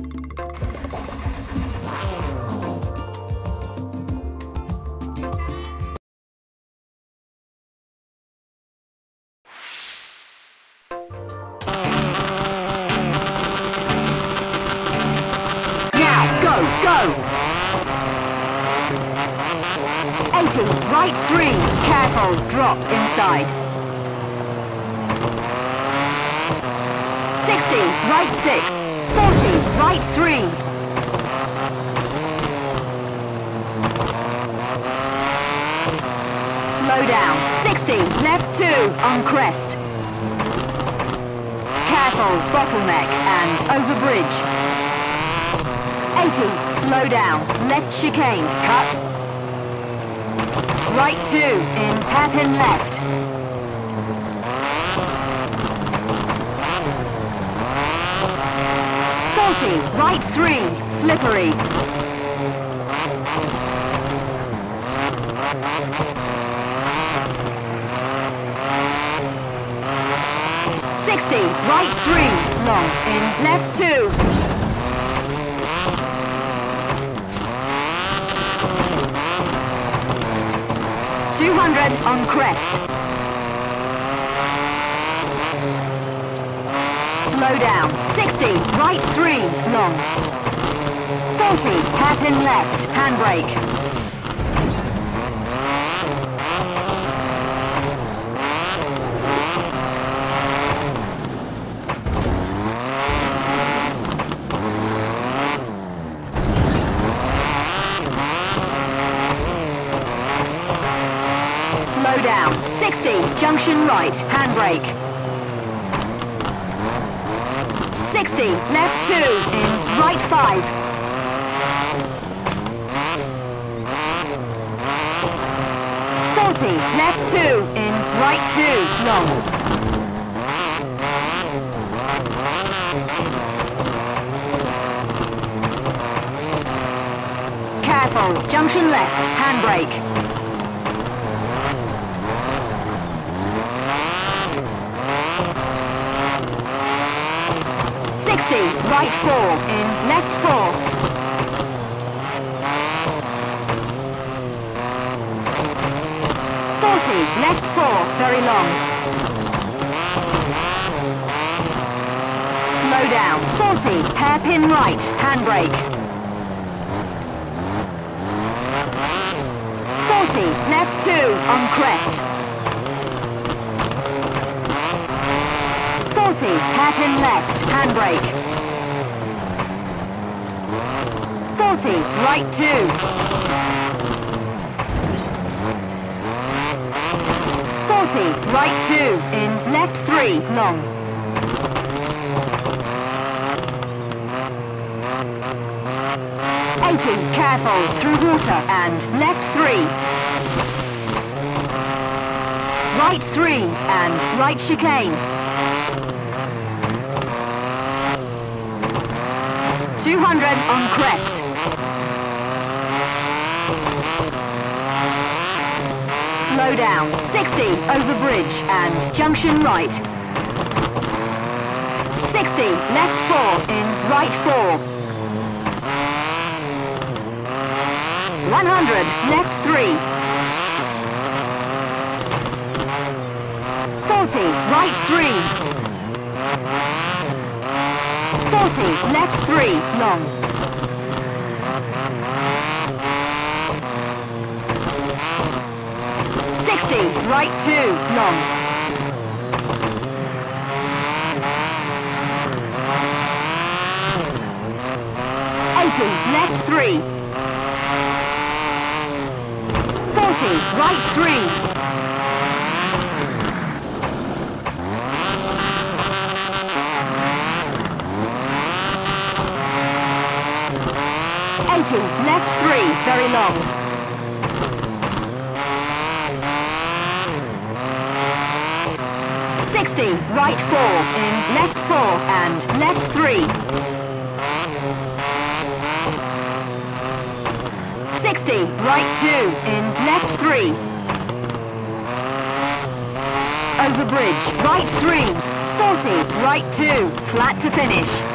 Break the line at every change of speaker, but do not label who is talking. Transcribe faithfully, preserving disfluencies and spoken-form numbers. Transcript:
eighty, right three, careful, drop inside. sixty, right six, forty, right three. Slow down, sixty, left two, on crest. Careful, bottleneck and over bridge. eighty, slow down, left chicane, cut. Right two, in hairpin left. forty, right three, slippery. sixty, right three, long, in left two. two hundred on crest. Slow down. sixty, right three, long. forty, hairpin left, handbrake. Slow down. sixty, junction right, handbrake. sixty, left two, in right five. forty, left two, in right two, long. Careful, junction left, handbrake. sixty, right four, in left four. forty, left four, very long. Slow down, forty, hairpin right, handbrake. forty, left two, on crest. forty, hairpin left, handbrake. forty, right two. forty, right two, in left three, long. eighty, careful, through water and left three. Right three, and right chicane. two hundred on crest. Slow down. sixty over bridge and junction right. sixty left four in right four. one hundred left three. forty right three. forty, left three, long. sixty, right two, long. eighty, left three. forty, right three. eighty, left three, very long. sixty, right four, in left four and left three. sixty, right two, in left three. Over bridge, right three. forty, right two, flat to finish.